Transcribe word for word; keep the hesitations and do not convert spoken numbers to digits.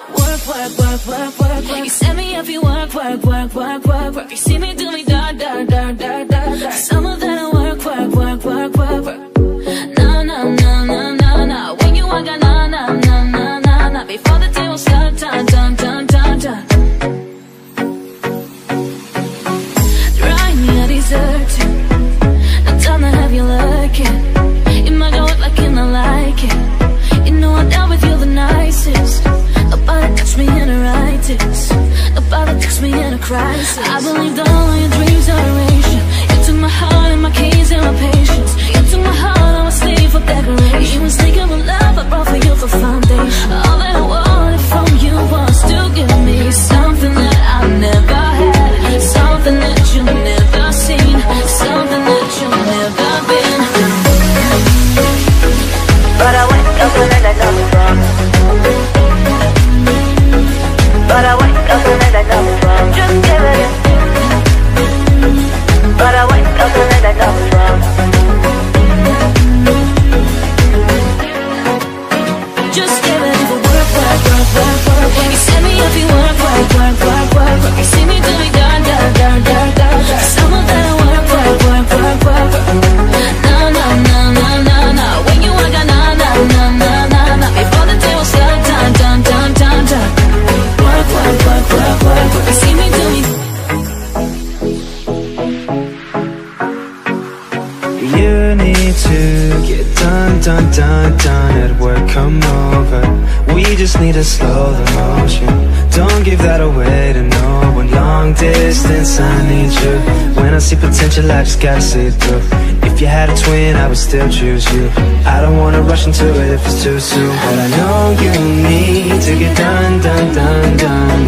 Work, work, work, work, work, work. You set me up, you work, work, work, work, work, work. You see me do me da da da da da da. Some of that I work, work, work, work, work, work. Na na na na na na. When you walk, na na na na na na. Before the day was done, done, done, done, done, done. Dry me, I deserve to. No time to have you looking. You might go up like you not like it. You know I'm down with you the nicest. Nobody touch me in a righteous. Nobody touch me in a crisis. I believed all of your dreams are erasure. You took my heart and my keys and my patience. You took my heart, I was slave for decoration. You was thinking of love, I brought for you for foundation. All that I wanted from you was to give me something that I never had, something that you've never seen, something that you've never been. But I went up and then I got it wrong. But I went up and then I got it wrong. Just give it in. But I went up and then I got it wrong. Just give it in for work, work, work, work, work, work. You set me up, you work, work, work, work, work, work. You see me do me da da da da da da. Some of that I work, work, work, work, work, work. Na na na na na na. When you walk, na na na na na na. Before the day was done, done, done, done, done, done. Work, work, work, work, work, work. You see me do me. You need to get done, done, done, done at work, come over. We just need to slow the motion. Don't give that away to no one. Long distance, I need you. When I see potential, I just gotta see it through. If you had a twin, I would still choose you. I don't wanna rush into it if it's too soon. But I know you need to get done, done, done, done